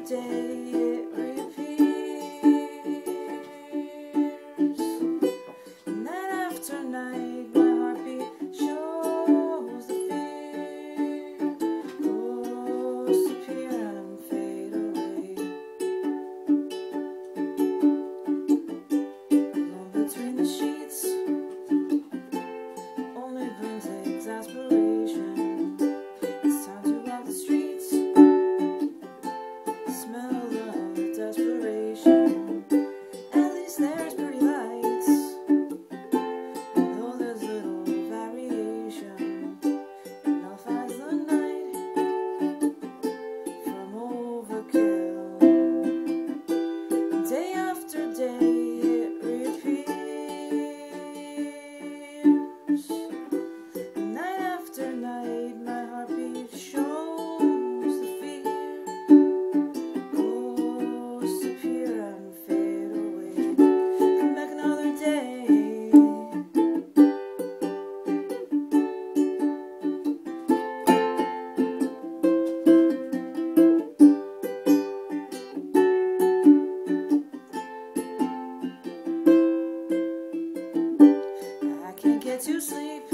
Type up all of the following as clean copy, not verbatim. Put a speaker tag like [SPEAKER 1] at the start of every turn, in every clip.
[SPEAKER 1] day it repeats. Night after night my heartbeat shows the fear. Disappear and fade away. Alone between the sheets only brings exasperation. It's time to walk the streets, smell of desperation. At least there's pretty lights, though there's little variation. It nullifies the night from overkill. Day after day it repeats. Night after night my heartbeat shows the fear. Disappear and fade away. Come back another day. I can't get to sleep.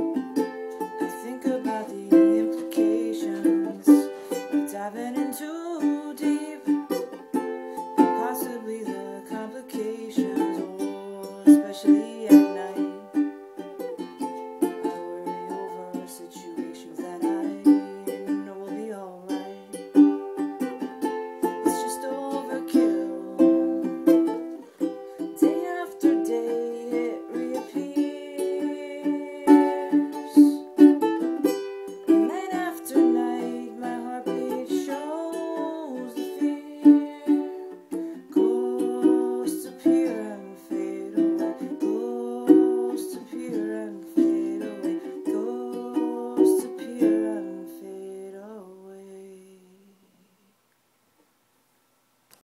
[SPEAKER 1] I think about the implications of diving into